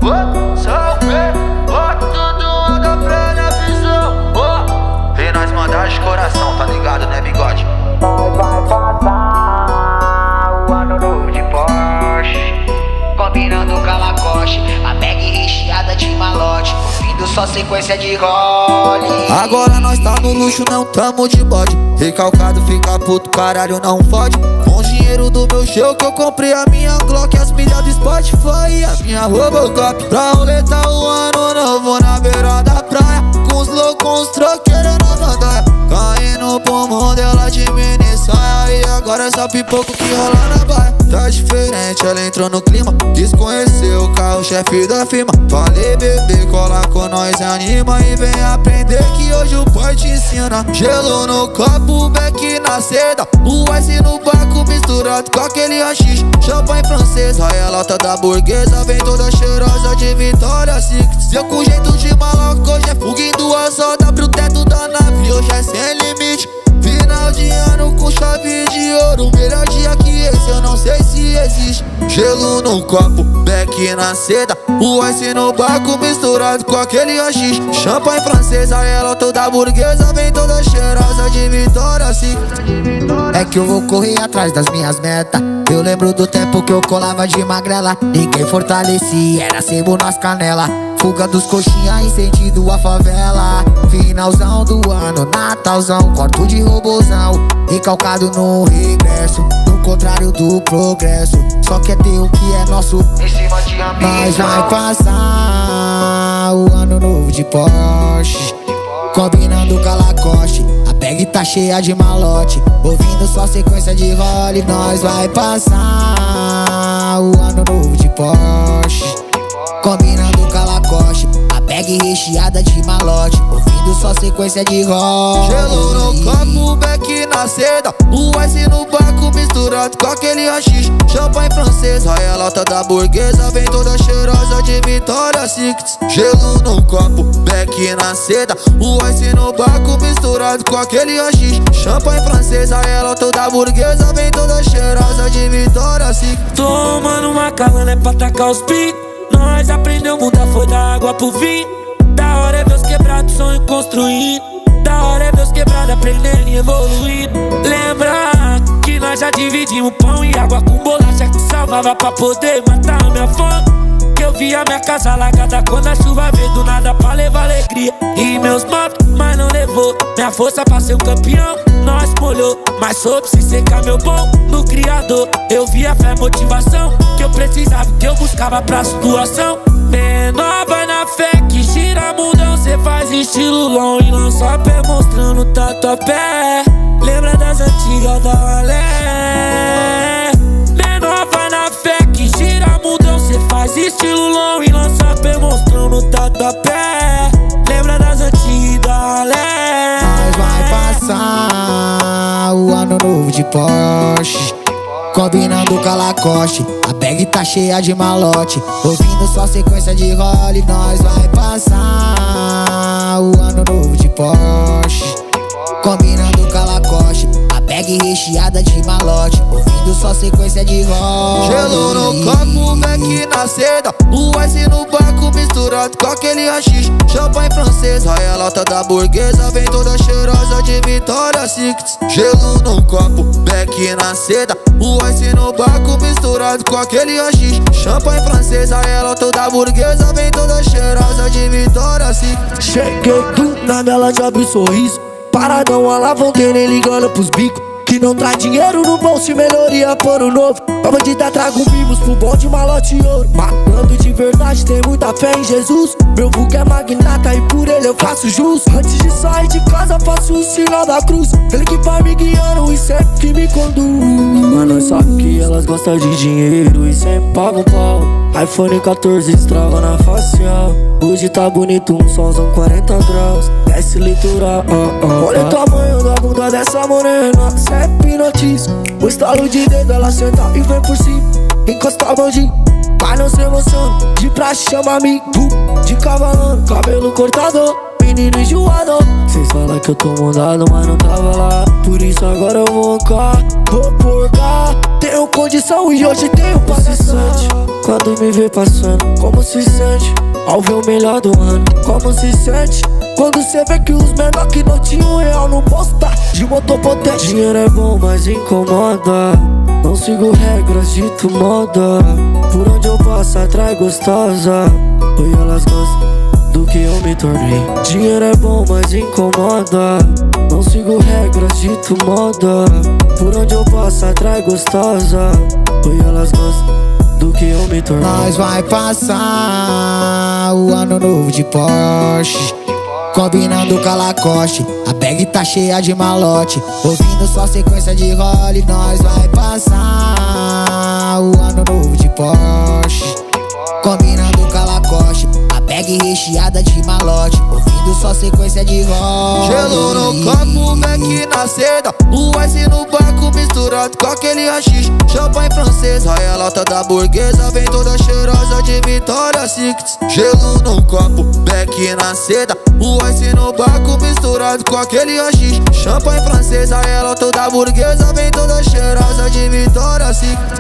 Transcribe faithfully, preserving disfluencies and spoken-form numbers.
oh, salve, bota tudo anda plena visão, oh. Vem nós mandar de coração, tá ligado, né, bigode? Nós vai passar o ano novo de Porsche, combinando com a Lacoste, a bag recheada de malote, ouvindo só sequência de role. Agora nós tá no luxo, não tamo de bode. Recalcado fica puto, caralho, não fode. Com dinheiro do meu show que eu comprei a minha Glock, as milhas do Spotify e a minha Robocop. Pra roletar o ano novo na beira da praia, com os loucos, os troqueiros na gandaia, caindo pro mundo, ela de mini saia. E agora é só pipoco que rola na baia. Tá diferente, ela entrou no clima, quis conhecer o carro-chefe da firma. Falei, bebê, cola com nós, anima e vem aprender que hoje o pai te ensina. Gelo no copo, beck na seda, o ice no barco misturado com aquele haxixe. Champanhe francês, raia lata da burguesa, vem toda cheirosa de Vitória Secret. Seu com jeito de maloca, hoje é fuga em duas rodas pro teto da nave, hoje é sem limite. Final de ano com chave de ouro, melhor dia que esse eu não sei se existe. Gelo no copo, beck na seda, o ice no barco misturado com aquele haxixe. Champanhe francesa, ela toda burguesa, vem toda cheirosa de Vitória Secret. É que eu vou correr atrás das minhas metas. Eu lembro do tempo que eu colava de magrela, ninguém fortalecia, era sebo nas canela. Fuga dos coxinha em sentido a favela. Finalzão do ano, Natalzão, corto de robozão, recalcado no regresso, no contrário do progresso. Só quer ter o que é nosso Em cima de amigos. Nós vai passar o ano novo de Porsche, combinando com a Lacoste, a bag tá cheia de malote, ouvindo só sequência de role. Nós vai passar o ano novo de Porsche, combinando com a Lacoste, a bag recheada de malote, ouvindo só sequência de role. Gelo no copo, beck na seda, o ice no barco misturado com aquele haxixe. Champanhe francês, raia lata da burguesa, vem toda cheirosa de Vitória Secret. Gelo no copo, beck na seda, o ice no barco misturado com aquele haxixe. Champanhe francês, raia lata da burguesa, vem toda cheirosa de Vitória Secret. Tomando uma calana é pra tacar os picos. Nós aprendeu mudar, foi da água pro vinho. Da hora é ver os quebrados, sonho construindo. Da hora é ver os quebrados aprendendo e evoluindo. Lembra que nós já dividimos pão e água com bolacha que salvava pra poder matar a minha fome. Que eu via minha casa alagada quando a chuva veio do nada pra levar alegria. E meus motos, mas não levou minha força pra ser um campeão. Nós molhou, mas soube se secar meu bom no criador. Eu via fé, motivação que eu precisava, que eu buscava pra situação. Menor vai na fé que gira mundão, cê faz estilo long e lança pé mostrando tatuapé. Lembra das antigas da Alé? Menor vai na fé que gira mundão, cê faz estilo long e lança pé mostrando tatuapé. Lembra das antigas da Alé? Nós vai passar o ano novo de Porsche, combinando com a Lacoste, a bag tá cheia de malote, ouvindo só sequência de role. Nós vai passar o ano novo de Porsche, combinando com a Lacoste, a bag recheada de malote, ouvindo só sequência de role. Gelo no copo, beck na seda, o ice no barco misturado com aquele haxixe. Champanhe francês, raia lata da burguesa, vem toda cheirosa de Vitória Secret. Gelo no copo, beck na seda, o ice no barco misturado com aquele haxixe. Champanhe francês, raia lata da burguesa, vem toda cheirosa de Vitória Secret. Cheguei do nada, ela já abriu sorriso. Paradão, a lavandeira ligando pros bicos. Que não traz dinheiro no bolso e melhoria por um novo. Pra bandida trago mimos pro bom de malote e ouro. Matando de verdade, tem muita fé em Jesus. Meu vulgo é magnata e por ele eu faço jus. Antes de sair de casa faço o sinal da cruz. Ele que vai me guiando e sempre que me conduz. Mas nós sabe que elas gostam de dinheiro e sempre pagam pau. iPhone quatorze estraga na facial. Hoje tá bonito, um solzão quarenta graus. Desce litoral, oh, oh, olha o tamanho da bunda dessa morena, cê é hipnotiza. O estalo de dedo, ela senta e vem por cima. Encosta a bandinha, mas não se emociona. De praxe chama amigo, de cavalando. Cabelo cortado, menino enjoado. Cês falam que eu tô mudado, mas não tava lá. Por isso agora eu vou cá, vou por cá. Tenho condição e hoje tenho passante. Quando me vê passando, como se sente ao ver o melhor do ano? Como se sente quando cê vê que os menor que não tinha um real não posta de motor potente? Dinheiro é bom, mas incomoda. Não sigo regras, dito moda. Por onde eu passo atrai gostosa. Oi, elas gostam do que eu me tornei. Dinheiro é bom, mas incomoda. Não sigo regras, dito moda. Por onde eu passo atrai gostosa. Oi, elas gostam do que eu me tornei. Nós vai passar o ano novo de Porsche, combinando com a Lacoste. A bag tá cheia de malote, ouvindo só sequência de role. Nós vai passar o ano novo de Porsche, combinando com a Lacoste. A bag recheada de malote, ouvindo só sequência de role. Gelo no copo, Beck na seda, o ice no barco misturado com aquele haxixe. Champanhe francesa, a lata da burguesa vem toda cheirosa de Vitória Secret. Gelo no copo, Beck na seda, o ice no barco misturado com aquele haxixe. Champanhe francesa, ela toda burguesa vem toda cheirosa de Vitória Secret.